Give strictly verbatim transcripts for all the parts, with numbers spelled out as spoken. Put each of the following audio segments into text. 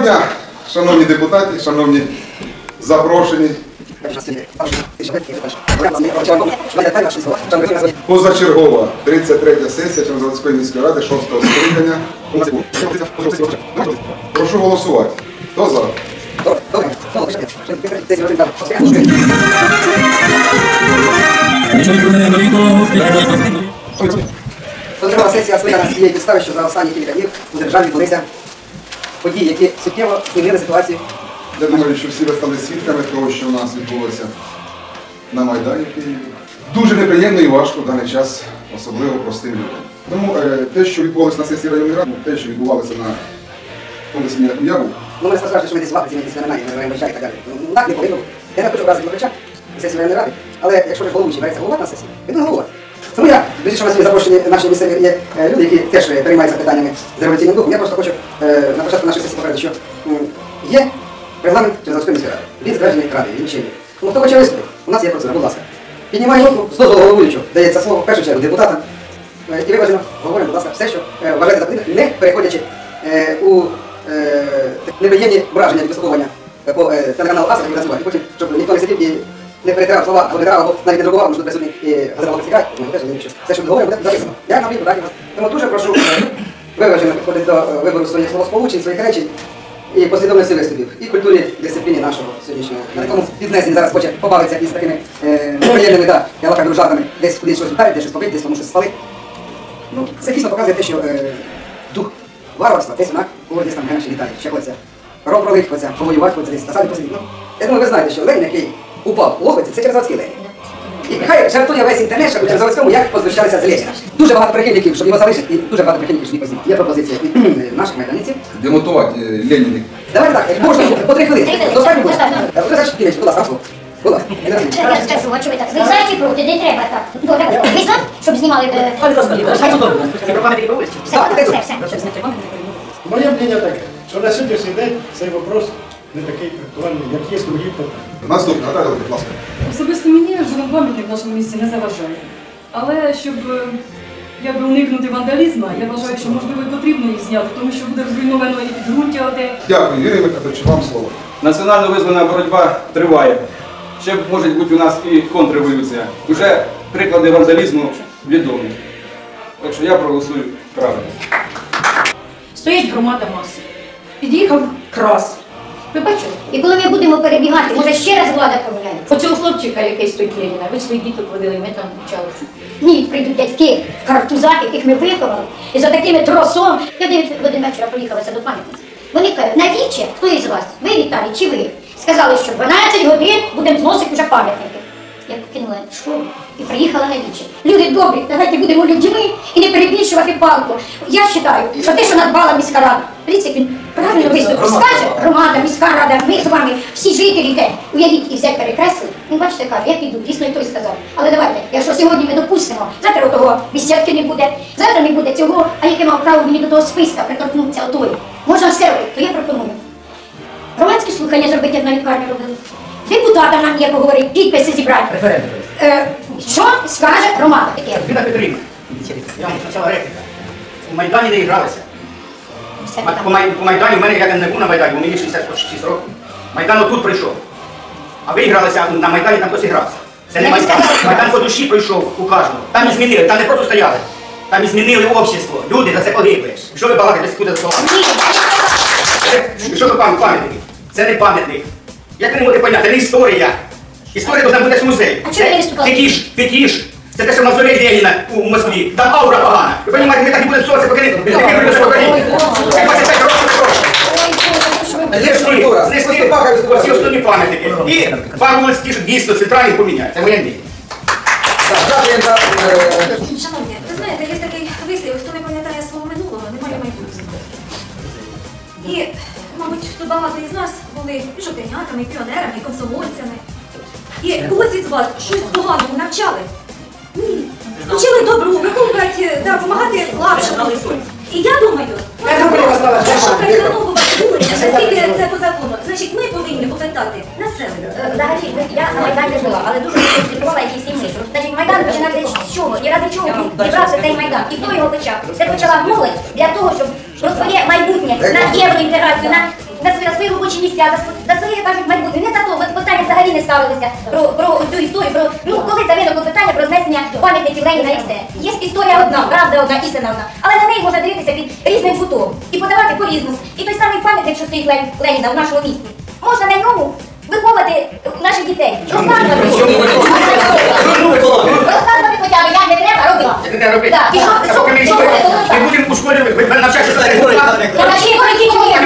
дня, шановні депутати, шановні запрошені. Позачергова тридцять третя сесія Чернозаводської міської ради шостого скликання. Прошу голосувати. Хто за? Позачергова сесія скликана з тієї підстави, що за останні кілька днів у державі відбулися події, які суттєво змінили ситуацію. Я думаю, що всі ви стали свідками того, що у нас відбулося на Майдані в Києві. Дуже неприємно і важко в даний час, особливо простим людям. Тому е, те, що відбувалося на сесії районної ради, те, що відбувалося на тому семінарі, я був. Ну, ми не сподіваємося, що ми десь в Африці, ми десь на Майдані, ми вибачаємо і так далі. Ну, так не повинно бути. Я не хочу образити глядача сесії районної ради, але якщо ви головуючий береться головувати на сесії, ви не головувати. Тому я, дуже що у нас є запрошені наші місцеві є е, люди, які теж переймаються питаннями з революційним духом. Я просто хочу е, на початку нашої сесії попередити, що м, є регламент Чернозаводської міської ради. Він затверджений радою, він чинний. Ну, хто хоче виступити? У нас є процедура, будь ласка. Піднімає руку, з дозволу головуючого, дається слово в першу чергу депутатам. Е, і виважено говоримо, будь ласка, все, що е, вважаєте за потрібне, не переходячи е, у е, неприємні враження від висловлювання по е, телеканалу АСА і працювати. І потім, щоб ніхто не сидів і не перетирав слова, або не тирав, або навіть не друкував, тому що присутні і газета «Працікай», ну, теж не що. Все, що говоримо, буде записано. Я нам депутатів вас. Тому дуже прошу е, виважено підходити до е, вибору своїх словосполучень, своїх речень і послідовності виступів, і культурі дисципліні нашого сьогоднішнього, на якому піднесені зараз хоче побавитися із такими е, неприємними та я лакаю дружатами, десь кудись щось вдарить, десь щось побити, десь тому щось спалити. Ну, це дійсно показує те, що е, дух варварства, десь вона, коли десь там генаші літають, ще хочеться роб пролить, хочеться повоювати, хочеться десь, а самі посидіть. Ну, я думаю, ви знаєте, що Ленін, який упав у Лохвиці, це Чернозаводський Ленін. І хай жартує весь інтернет, що у Чернозаводському, як познущалися з Леніна. Дуже багато прихильників, щоб його залишити, і дуже багато прихильників, щоб їх познімати. Є пропозиція від наших майданців. Демонтувати е, Леніни. Давайте так, можна по три хвилини. Достатньо буде? Ви знаєте, Кінець, будь ласка, слово. Будь ласка. Я скажу, а чого ви так? Ви знаєте проти, не треба так. Добре, ви за, щоб знімали... Моє мнення таке, що на сьогоднішній день цей вопрос не такий актуальний, як є другі питання. Наступне, Наталя, будь ласка. Особисто мені жоден пам'ятник в нашому місті не заважає. Але щоб е, якби уникнути вандалізму, я вважаю, що можливо і потрібно їх зняти, тому що буде розруйновано і підґрунтя одне. Дякую, Юрій Миколаївич, вам слово. Національно визвана боротьба триває. Ще може бути у нас і контрреволюція. Уже приклади вандалізму відомі. Так що я проголосую правильно. Стоїть громада маси. Під'їхав крас. Ви бачите? І коли ми будемо перебігати, може ще раз влада помиляє? Оцього хлопчика, який стоїть Леніна, ви своїх діток водили, ми там навчалися. Ні, прийдуть дядьки, картузах, яких ми виховали, і за такими тросом. Я дев'ять годин вечора проїхалася до пам'ятниці. Вони кажуть, навіщо? Хто із вас? Ви, Віталій, чи ви? Сказали, що дванадцять годин будемо зносити вже пам'ятники. Я покинула школу і приїхала на вічі. Люди добрі, давайте будемо людьми і не перебільшувати палку. Я вважаю, що те, що надбала міська рада, дивіться, як він правильно виступив, скаже, громада, міська рада, ми з вами, всі жителі йде. Уявіть, і взять перекресли. Ну, бачите, каже, я піду, дійсно і той сказав. Але давайте, якщо сьогодні ми допустимо, завтра того бесідки не буде, завтра не буде цього, а яке мав право мені до того списка приторкнутися отої. Можна все робити, то я пропоную. Громадські слухання зробити, як на лікарні робили. Депутата нам є поговорити, підписи зібрати. Е, що скаже громада таке? Віна Петрівна, я вам спочатку репліка. У Майдані не гралися. По, Май, по Майдані, в мене я не був на Майдані, у мені шістдесят шість років. Майдан отут прийшов. А ви гралися, на Майдані там хтось і грався. Це не Майдан. Майдан по душі прийшов у кожного. Там і змінили, там не просто стояли. Там і змінили общество. Люди за це погибли. Що ви балакаєте, скуди за словами? Що ви пам'ятники? Це не пам'ятник. Як ви не можете поняти? Це не історія. Історія повинна бути в музеї. А чого ви виступали? Фетіш, фетіш. Це те, що в мавзолеї Леніна у Москві. Там аура погана. Ви розумієте, ми так і будемо псуватися, поки не прийдемо до покоління. Як двадцять п'ять років пройшло. Знесли всі основні пам'ятники. І пару вулиць, що дійсно центральні поміняють. Це моя мрія. Шановні, ви знаєте, є такий вислів, хто не пам'ятає свого минулого, немає майбутнього. І, мабуть, тут багато із нас були і жовтенятами, і піонерами, і комсомольцями. І когось із вас щось поганому навчали? Ні. Вчили добру, виховувати, да, допомагати слабшим. І я думаю, якщо перейменовувати вулиці, наскільки це по закону, значить ми повинні попитати населення. Взагалі, я на Майдані жила, але дуже слідкувала якісь інші. Значить, Майдан починався з чого? І ради чого зібрався цей Майдан? І хто його почав? Це почала молодь для того, щоб про своє майбутнє, на євроінтеграцію, на, на робочі місця, за, св- за своє, кажуть, майбутнє. Не за то, от питання взагалі не ставилися про, про цю історію, про, ну, коли це виникло питання про знесення пам'ятників Леніна і все. Є історія одна, правда одна, істина одна, але на неї можна дивитися під різним кутом і подавати по-різному. І той самий пам'ятник, що стоїть Лен- Леніна в нашому місті, можна на ньому виховувати наших дітей. Розказувати. Розказувати хоча б, як не треба робити. Як не треба робити? Так, і що, А що, поки ми що йшли, буде, коли ми так? будемо у школі навчати, що це Та ще й політичні є,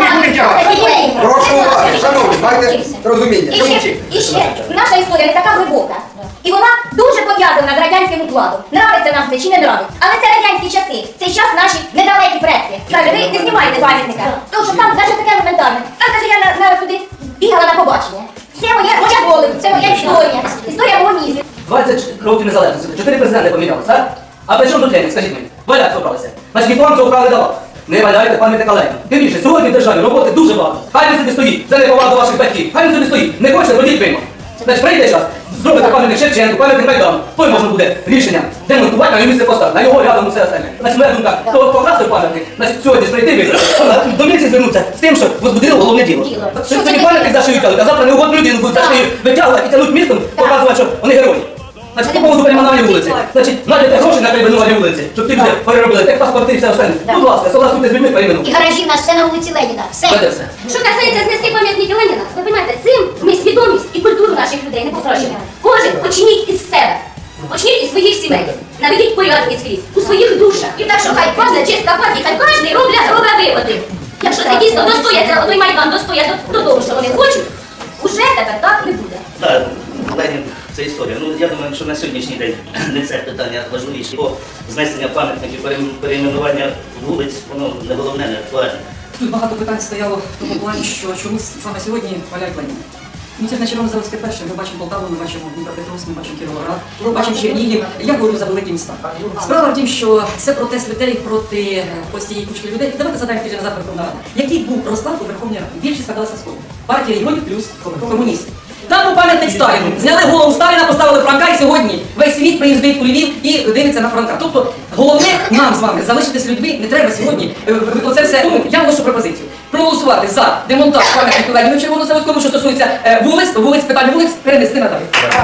так. Прошу уваги, шановні, майте розуміння. І ще, і ще, наша історія не така глибока. І вона дуже пов'язана з радянським укладом. Нравиться нам це чи не нравиться. Але це радянські часи. Цей час наші недалекі предки. Каже, ви не знімайте пам'ятника. Тому що там навіть таке елементарне. Там, каже, я на, на туди бігала на побачення. Це моя, моя доля, це моя історія. Історія мого міста. двадцять років незалежності, чотири президенти помінялися, так? А при чому тут Ленін, скажіть мені? Валяк собралися. Значить, ніхто вам цього права не давав. Не валяйте пам'ятника Леніна. Тим більше, сьогодні в державі роботи дуже багато. Хай він собі стоїть, це не повага до ваших батьків. Хай він собі стоїть, не хочете, ходіть виймо. Значить, прийде час, зробите пам'ятник Шевченку, пам'ятник Майдану. Той можна буде рішення демонтувати, на його місце поставити, на його рядом усе остальне. Значить, моя думка, хто покрасив пам'ятник, значить, сьогодні ж прийти вийти, до міліції звернутися з тим, що возбудило головне діло. Сьогодні пам'ятник зашиють, а завтра неугодну людину будуть зашиють, витягувати і тянуть містом, показувати, що вони герої. Значить, по поводу перейменування вулиці. Значить, надайте гроші на перейменування вулиці, щоб ті люди переробили техпаспорти і все остальне. Будь ласка, согласуйте з людьми перейменувати. І гаражі в нас все на вулиці Леніна. Все. Веде все. Що касається знести пам'ятники Леніна, ви розумієте, цим ми свідомість і культуру наших людей не покращуємо. Кожен почніть із себе, почніть із своїх сімей, наведіть порядки скрізь, у своїх душах. І так, що хай кожна чиста партія, хай кожен робля, робля виводи. Якщо це дійсно достояться, той Майдан достоять до, до того, що вони хочуть, уже тепер так не буде. Так, Ленін це історія. Ну, я думаю, що на сьогоднішній день не це питання важливіше. Бо знесення пам'ятників, перейм- перейменування вулиць, воно не головне, не актуальне. Тут багато питань стояло в тому плані, що чомусь саме сьогодні валяють Леніна. Ну, це на Червонозаводське перше, ми бачимо Полтаву, ми бачимо Дніпропетровськ, ми бачимо Кіровоград, ми бачимо Чернігів. Я говорю за великі міста. Справа в тім, що це протест людей проти е, ось цієї кучки людей. Давайте задаємо тиждень назад Верховна Рада. Який був розклад у Верховній Раді? Більшість складалася з кого? Партія регіонів плюс комуністи. Там був пам'ятник Сталіну. Зняли голову Сталіна, поставили Франка, і сьогодні весь світ приїздить у Львів і дивиться на Франка. Тобто головне нам з вами залишитись людьми. Не треба сьогодні е, оце все. Ну, я вношу пропозицію. Проголосувати за демонтаж пам'ятнику Леніну Червонозаводському, що стосується е, вулиць, вулиць, питань вулиць, перенести надалі.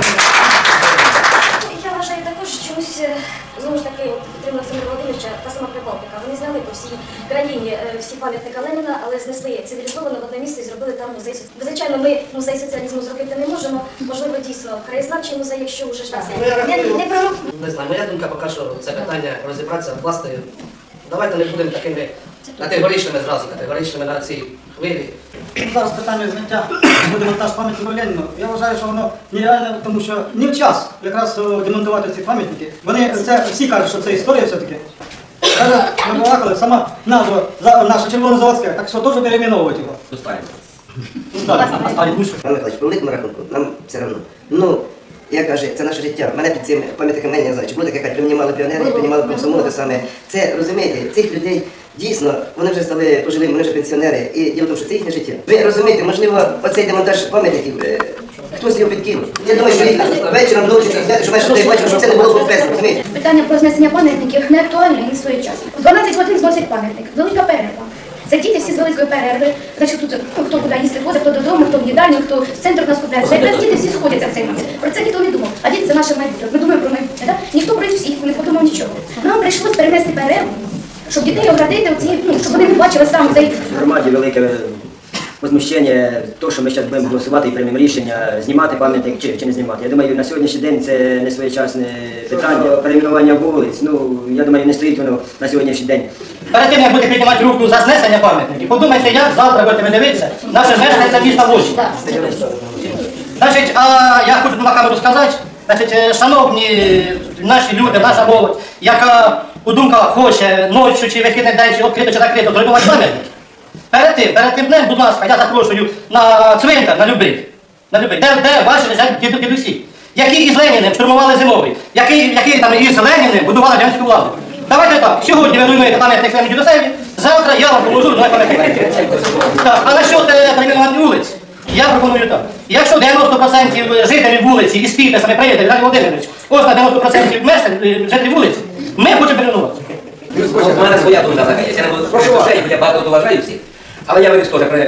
Я вважаю також, що чомусь, е, знову ж таки, підтримала Олександра Володимировича, та сама Прибалтика. Вони зняли по всій країні е, всі пам'ятника Леніна, але знесли цивілізовано в одне місце і зробили там музей. соц- Звичайно, ми музей соціалізму зробити не можемо. Можливо, дійсно, краєзнавчий музей, якщо вже ж так. Не, не про Не знаю, моя думка поки що це питання розібратися власною. Давайте не будемо такими категоричними зразу, категоричними на цій хвилі. Зараз питання зняття демонтаж пам'ятника Леніну. Я вважаю, що воно нереальне, тому що не в час якраз демонтувати ці пам'ятники. Вони це всі кажуть, що це історія все-таки. Каже, ми балакали, сама назва за- наша Червонозаводська, так що теж перейменовувати його. Доставимо. А Сталін більше. Пане Миколаївич, по великому рахунку, нам все одно. Ну, я кажу, це наше життя. Мене під цим пам'ятником Леніна, я знаю, чи буде така, приймали піонери, приймали комсомоли, те саме. Це, розумієте, цих людей дійсно, вони вже стали пожилими, вони вже пенсіонери. І діло в тому, що це їхнє життя. Ви розумієте, можливо, оцей демонтаж пам'ятників, е, хтось його підкинув. Я думаю, що їх вечором до ночі зняти, щоб менше людей бачили, щоб це не було комплексно, розумієте? Питання про знесення пам'ятників не актуальне і своєчасне. В дванадцять годин зносять пам'ятник. Велика перерва. Це діти всі з великої перерви. Значить, тут ну, хто куди їсти ходить, хто додому, хто в їдальню, хто в центр нас купляється. Якраз діти всі сходяться в цей час. Про це ніхто не думав. А діти це наше майбутнє. Ми думаємо про майбутнє. Так? Ніхто про всіх не подумав нічого. Нам прийшлось перенести перерву, щоб дітей оградити, оці, ну, щоб вони не бачили саме цей. В громаді велике возмущення, то, що ми зараз будемо голосувати і приймемо рішення, знімати пам'ятник чи, чи не знімати. Я думаю, на сьогоднішній день це не своєчасне питання. Перейменування вулиць, ну, я думаю, не стоїть воно на сьогоднішній день. Перед тим, як будете піднімати руку за знесення пам'ятників, подумайте, як завтра будете дивитися наше мешканця міста Луч. Значить, а я хочу на камеру сказати, значить, шановні наші люди, наша молодь, яка у думках хоче ночі чи вихідний день, чи відкрито, чи закрито, зруйнувати пам'ятник. Перед тим, перед тим днем, будь ласка, я запрошую на цвинтар, на любий, на любий, де, де ваші лежать діду дідусі, які із Леніним штурмували Зимовий, які, які там із Леніним будували радянську владу. Давайте так, сьогодні ви руйнуєте пам'ятник своєму дідусеві, завтра я вам поможу руйнувати пам'ятник. Так, а насчет перейменування вулиць, я пропоную так. Якщо дев'яносто відсотків жителів вулиці із підписами приїде, Віталій Володимирович, ось на дев'яносто відсотків мешканців жителів вулиці, ми хочемо перейменувати. У мене своя думка така є. Я не буду, я багато поважаю всіх. Але я виріс теж при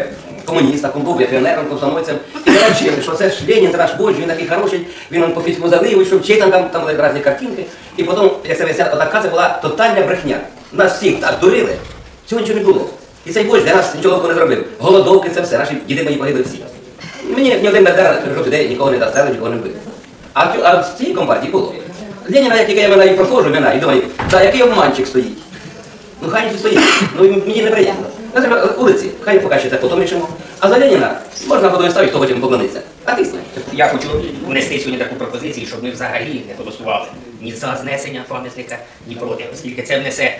комуністом, був я піонером, комсомольцем. І мене вчили, що це ж Ленін, це наш Божий, він такий хороший, він нам по фізику залив, що вчить, там, там були різні картинки. І потім, як це виясняється, така це була тотальна брехня. Нас всіх так дурили, цього нічого не було. І цей Божий для нас нічого не зробив. Голодовки, це все, наші діди мої погибли всі. Мені ні один мердер жовтий день нікого не достали, нікого не били. А, а в цій компартії було. Леніна, як я мене і проходжу, мене, і думаю, та який обманчик стоїть. Ну хай не стоїть, ну мені неприємно. На вулиці, хай поки ще це потім рішимо. А за Леніна можна годою ставити, хто хоче поклонитися. А ти знаєш. Я хочу внести сьогодні таку пропозицію, щоб ми взагалі не голосували ні за знесення пам'ятника, ні проти, оскільки це внесе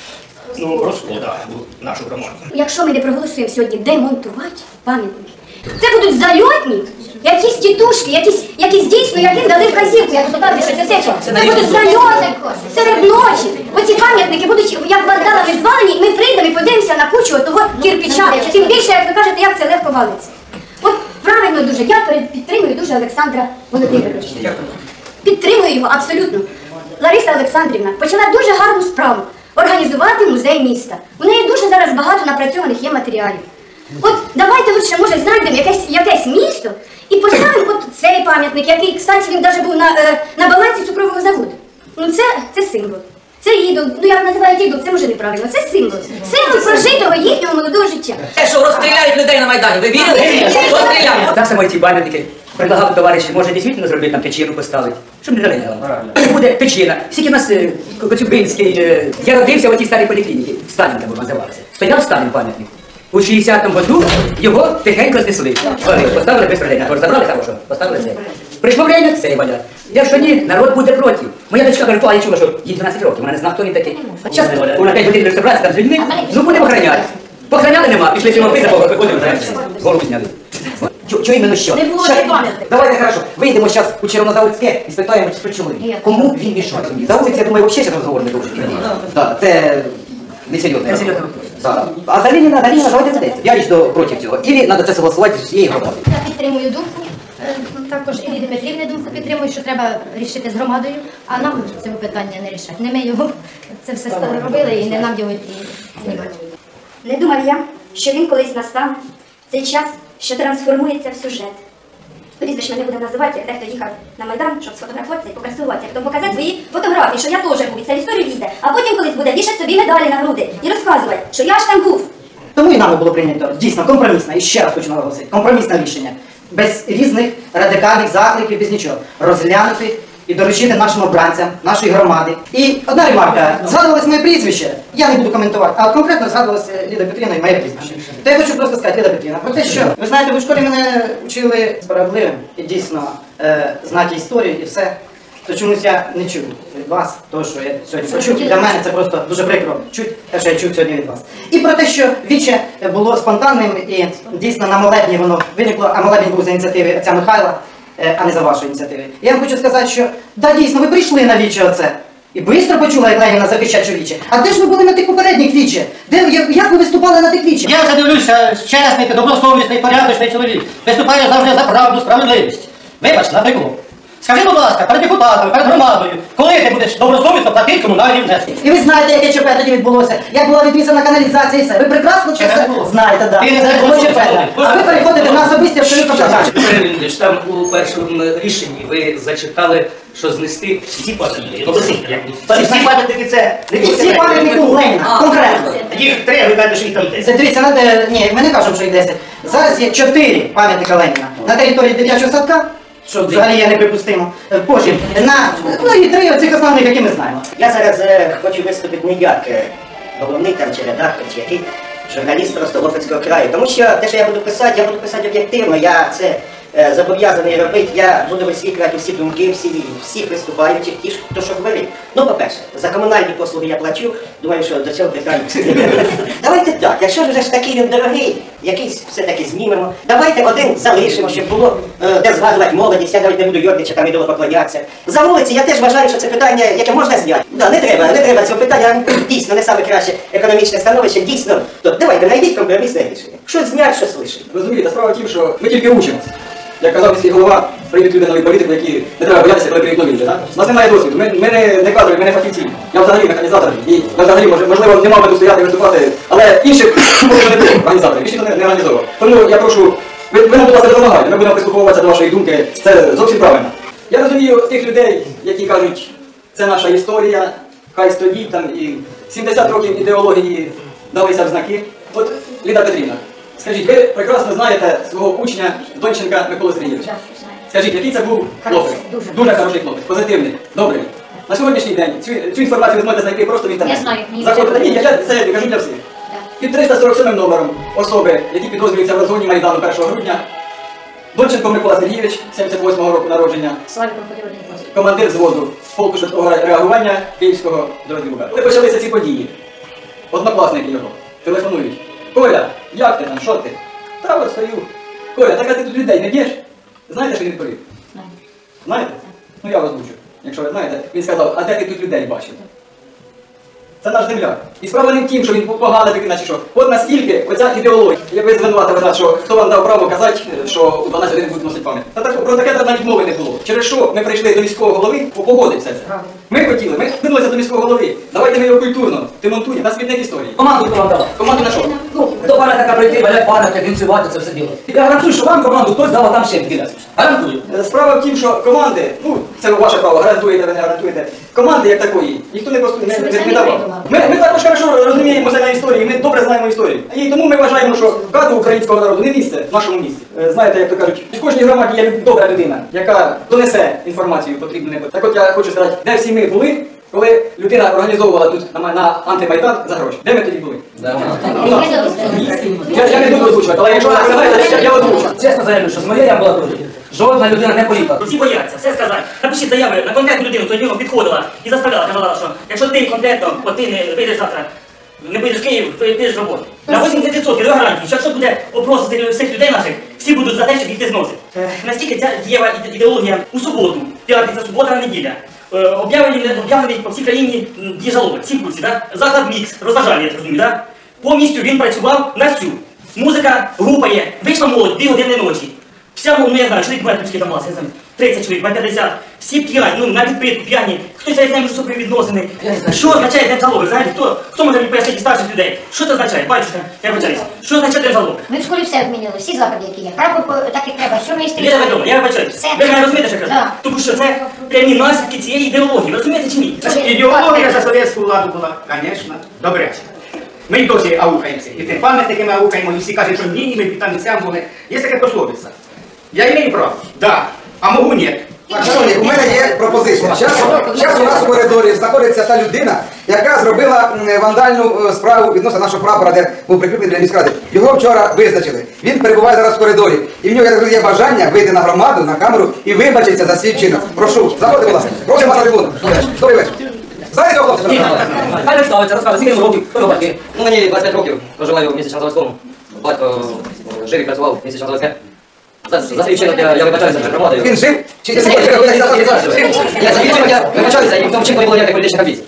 ну, розкода в нашу громаду. Якщо ми не проголосуємо сьогодні демонтувати пам'ятники, це будуть зальотні, якісь тітушки, якісь, якісь дійсно, яким дали вказівку, як сказати, що це тече. Це будуть зальоти серед ночі. Оці пам'ятники будуть, як вандалами звалені, і ми прийдемо і подивимося на кучу того кирпича. Тим більше, як ви кажете, як це легко валиться. От правильно дуже, я підтримую дуже Олександра Володимировича. Підтримую його абсолютно. Лариса Олександрівна почала дуже гарну справу – організувати музей міста. У неї дуже зараз багато напрацьованих є матеріалів. От давайте лучше, може, знайдемо якесь, якесь місто і поставимо от цей пам'ятник, який, кстати, він навіть був на, е, на балансі цукрового заводу. Ну це, це символ. Це ідол, ну як називають ідол, це може неправильно, це символ. Символ прожитого їхнього молодого життя. Те, що розстріляють людей на Майдані, ви вірили? Розстріляють. Так само ці пам'ятники. Предлагав товариші, може дійсно зробити там течіну поставити, щоб не жаліли. Буде течіна. Скільки в нас Коцюбинський, я родився в тій старій поліклініці, Сталінка був називався. Стояв Сталін пам'ятник. У шістдесятому году його тихенько знесли. Поставили безпредельно, забрали хорошо, поставили цей. Прийшло время, цей валять. Якщо ні, народ буде проти. Моя дочка каже, а я чула, що їй дванадцять років, вона не знає, хто він такий. Зараз вона п'ять годин розібратися там з людьми, ну будемо охороняти. Похороняли нема, пішли всі мовки, виходимо, голову зняли. Чого іменно що? Не було пам'ятника. Давайте, хорошо, вийдемо зараз у Червонозаводське і спитаємо, чи чули. Кому він мішав? За вулиці, я думаю, взагалі розговор не дуже. Так, це несерйозно. А за Леніна, за Леніна давайте ведеться. Я лично проти цього. Ілі треба це согласувати з цією громадою. Я підтримую думку, е, також Іллі Дмитрівни думку підтримую, що треба рішити з громадою, а нам цього питання не рішати. Не ми його це все робили і не нам його і знімати. Не думав я, що він колись настане, цей час, що трансформується в сюжет. Прізвищ мене буде називати, як дехто їхав на Майдан, щоб сфотографуватися і покрасуватися, потім показати свої фотографії, що я теж був, і це в історію війде. А потім колись буде вішати собі медалі на груди і розказувати, що я ж там був. Тому і нами було прийнято дійсно компромісне, і ще раз хочу наголосити, компромісне рішення. Без різних радикальних закликів, без нічого. Розглянути і доручити нашим обранцям, нашої громади. І одна ремарка. Згадувалось моє прізвище, я не буду коментувати, а конкретно згадувалося Ліда Петрівна і моє прізвище. То я хочу просто сказати, Ліда Петрівна, про те, що, ви знаєте, ви в школі мене вчили справедливим і дійсно е, знати історію і все. То чомусь я не чув від вас, того, що я сьогодні почув. Для мене це просто дуже прикро чуть те, що я чув сьогодні від вас. І про те, що віче було спонтанним і дійсно на молебні воно виникло, а молебень був за ініціативи отця Михайла, а не за вашої ініціативи. Я вам хочу сказати, що да, дійсно, ви прийшли на віче оце. І швидко почула, як Леніна захищає віче. А де ж ви були на тих попередніх віче? Де, як ви виступали на тих віче? Я задивлюся, чесний, добросовісний, порядочний чоловік. Виступає завжди за правду, справедливість. Вибач, наприклад. Скажи, будь ласка, перед депутатами, перед громадою, коли ти будеш добросовісно платити комунальні внески? І ви знаєте, яке ЧП тоді відбулося, як була відвісана каналізація і все. Ви прекрасно це все знаєте, так. Це було ЧП. А ви переходите на особисті абсолютно питання. Там у першому рішенні ви зачитали, що знести всі пам'ятники. Всі пам'ятники це... Всі пам'ятники у Леніна, конкретно. Їх три, ви кажете, що їх там десять. Дивіться, надо, ні, ми не кажемо, що їх десять. Зараз є чотири пам'ятника Леніна на території дитячого садка, що взагалі є неприпустимо. Потім на, ну і три оцих основних, які ми знаємо. Я зараз е, хочу виступити не як е, головний там, чи редактор, чи який журналіст просто Лопецького краю. Тому що те, що я буду писати, я буду писати об'єктивно, я це е, зобов'язаний робити, я буду висвітлювати всі думки, всі, всіх виступаючих, ті, хто що говорить. Ну, по-перше, за комунальні послуги я плачу, думаю, що до цього питання. Давайте так, якщо вже ж такий він дорогий, якийсь все-таки знімемо, давайте один залишимо, щоб було е, де згадувати молодість, я навіть не буду Йордича там ідоло поклонятися. За вулиці я теж вважаю, що це питання, яке можна зняти. Да, не треба, не треба цього питання, дійсно не саме краще економічне становище, дійсно. То давайте знайдіть компромісне рішення. Щось зняти, щось лишити. Розумієте, справа в тім, що ми тільки учимося. Як казав міський голова, прийдуть люди нові політики, які не треба боятися, коли прийдуть нові вже, так? У нас немає досвіду, ми, ми не, не кадрові, ми не фахівці. Я взагалі механізатор, і взагалі, можливо, не мав би тут стояти і виступати Але інших може не було організаторів, інші не, не організовував. Тому я прошу, ви, ви нам, будь ласка, допомагайте, ми будемо прислуховуватися до вашої думки, це зовсім правильно. Я розумію тих людей, які кажуть, це наша історія, хай стоїть там і сімдесят років ідеології далися в знаки. От, Ліда Петрівна, скажіть, ви прекрасно знаєте свого учня Донченка Миколу Сергійовича. Скажіть, який це був хлопець? Дуже. Дуже хороший хлопець, позитивний, добрий. На сьогоднішній день цю, цю інформацію ви зможете знайти просто в інтернеті. Я знаю, мені Заходите, це ні, я це кажу для всіх. Під триста сорок сьомим номером особи, які підозрюються в розгоні Майдану першого грудня, Донченко Микола Сергійович, сімдесят восьмого року народження, Славіком Федорович Николаївич. командир взводу полку швидкого реагування Київського дорогів. Коли почалися ці події, однокласники його телефонують. Коля, як ти там, що ти? Та от стою. Коля, так а ти тут людей не б'єш? Знаєте, що він відповів? Знаєте? Ну я вас озвучу. Якщо ви знаєте, він сказав, а де ти тут людей бачив? Це наш земляк. І справа не в тім, що він поганий такий, наче що. От наскільки оця ідеологія, як ви звинуватили нас, що хто вам дав право казати, що у дванадцять годин будуть носити пам'ять. Та так, про таке навіть мови не було. Через що ми прийшли до міського голови погодити все це. Ми хотіли, ми звернулися до міського голови. Давайте ми його культурно демонтуємо, на світник історії. Команду хто вам дав? Команду на що? Ну, до пам'ятника прийти, валяти пам'ятник, вінцювати це все діло. Я гарантую, що вам команду хтось дав, а там ще відкидався. Гарантую. Справа в тім, що команди, ну, це ваше право, гарантуєте, ви не гарантуєте. Команди як такої, ніхто не просто не, не, не давав. Ми, ми також хорошо розуміємося на історії, ми добре знаємо історію. І тому ми вважаємо, що кадру українського народу не місце в нашому місті. Е, Знаєте, як то кажуть, в кожній громаді є добра людина, яка донесе інформацію потрібну. Так от я хочу сказати, де всі ми були, коли людина організовувала тут на, на антимайдан за гроші. Де ми тоді були? Ну, я, я не буду озвучувати, але якщо ви сказаєте, я озвучу. Чесно заявлю, що з моєї амбулаторії жодна людина не поїхала. Всі бояться, все сказати. Напишіть заяви на конкретну людину, хто нього підходила і заставляла, казала, що якщо ти конкретно, от ти не вийдеш завтра, не поїдеш в Київ, то йдеш з роботи. На вісімдесят відсотків до гарантії, що якщо буде опрос серед всіх людей наших, всі будуть за те, щоб їх ти зносити. Е, Настільки ця дієва іде- ідеологія у суботу, п'ятниця, субота, неділя. Е, Об'явлені об'явлені по всій країні м, є жалоби, всі курси, да? Заклад мікс, розважальний, я розумію, да? Повністю він працював на всю. Музика гупає, вийшла молодь, дві години ночі. Вся, ну я знаю, чоловік має там клас, я знаю, тридцять чоловік, п'ятдесят, всі п'яні, ну на відпитку п'яні, хтось я знаю між собою відносини. Що означає день жалоби, знаєте, хто, хто може мені пояснити старших людей? Що це означає? Бачите, я вибачаюся. Що означає день жалоби? Ми в школі все обмінили, всі заходи, які є. Прапор так як треба, що ми Я ведомо, я вибачаюся. Ви мене розумієте, що я кажу? Да. Тому що це прямі наслідки цієї ідеології, ви розумієте чи ні? Ідеологія за совєтську владу була, звісно, добряча. Ми й досі аукаємося. І тим пам'ятники ми аукаємо, і всі кажуть, що ні, ми там місцям були. Є таке пословиця. Я имею право, да, а можу ні. Так, шановні, у мене є пропозиція. Зараз у нас у коридорі знаходиться та людина, яка зробила м, вандальну е, справу відносно нашого прапора, де був прикріплений для міськради. Його вчора визначили. Він перебуває зараз в коридорі. І в нього, я так розумію, є бажання вийти на громаду, на камеру і вибачитися за свій вчинок. Прошу, заходьте, будь ласка. Прошу вас на трибуну. Добрий вечір. Знаєте цього хлопця? Хай представиться, розкаже, скільки йому років, хто батьки. Ну мені двадцять п'ять років, проживаю в місті Чорнозаводському. Батько е, жив і працював в місті Чорнозаводське. За, за свій вчинок я, я вибачаюся перед громадою. Він жив? Чи Ні, ні, ні, ні, ні, ні, ні, Я за свій вчинок я вибачаюся, і в цьому вчинку не було ніяких політичних амбіцій.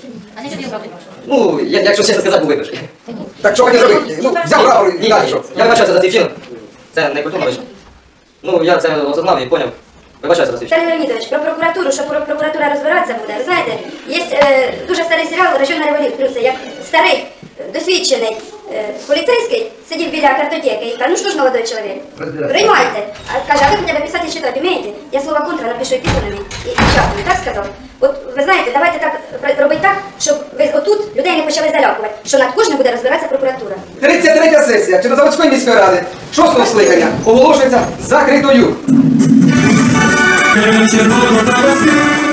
Ну, я- якщо чесно сказати, був вибір. Так що хотів зробити? Ну, взяв прапор і далі що? Я вибачаюся за свій вчинок. Це не культурно вийшло. Ну, я це осознав і поняв. Вибачаюся за свій вчинок. Віталій Леонідович, про прокуратуру, що про- прокуратура розбиратися буде. Ви знаєте, є е, дуже старий серіал «Рождена революція», як старий, е, досвідчений е, поліцейський сидів біля картотеки і каже, ну що ж, молодой чоловік, приймайте. А каже, а ви хоча б писати і читати вмієте? Я слово контра напишу епістолами і, і чатами, так сказав? От ви знаєте, давайте так р- робити так, щоб ви отут людей не почали залякувати, що над кожним буде розбиратися прокуратура. тридцять третя сесія Чорнозаводської міської ради шостого скликання оголошується закритою. Червоно